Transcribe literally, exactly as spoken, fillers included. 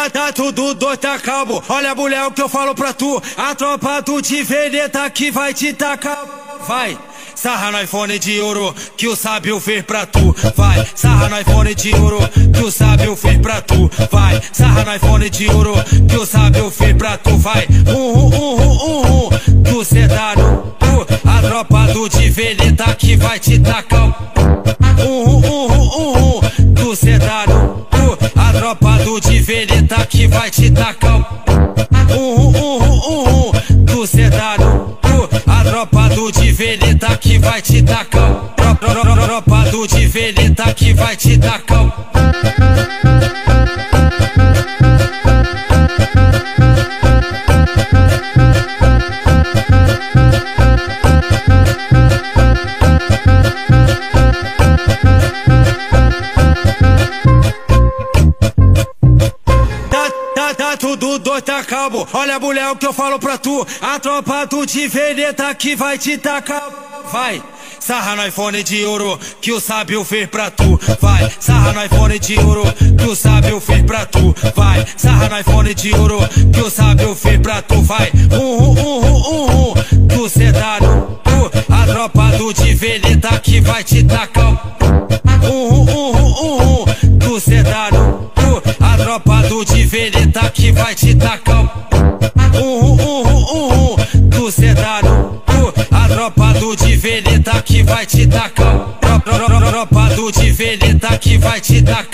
tá, tá tudo doido, tá calmo. Olha, mulher, o que eu falo pra tu. A tropa do de veneta que vai te tacar. Vai, sarra no iPhone de ouro que o sábio fez pra tu. Vai, sarra no iPhone de ouro que o sábio fez pra tu. Vai, sarra no iPhone de ouro que o sábio fez pra tu. Vai, uhum, uhum, uhum, tu cê tá no cu. A tropa do de veneta que vai te tacar. Uhum, uhum, uhum, tu cê tá no cu. A tropa do de veneta que vai te tacar. Uhum, uhum, uhum, tu cê tá no cu. A tropa do de veneta que vai te tacar. Tropa do de veneta que vai te tacar. Tá tudo doido, tá calmo. Olha, mulher, o que eu falo pra tu. A tropa do de veneta que vai te tacar. Vai, sarra no iPhone de ouro que o sábio fez pra tu. Vai, sarra no iPhone de ouro que o sábio fez pra tu. Vai, sarra no iPhone de ouro que o sábio fez pra tu. Vai, uhum, uhum, uhum, tu cê tá no cu. A tropa do de veneta que vai te tacar. Uhum, uhum, uhum, tu cê tá no cu. A tropa do de veneta que vai te tacar. Uhum, uhum, uhum, tu cê tá no cu. A tropa do de veneta que vai te tacar. Tropa do de veneta que vai te tacar.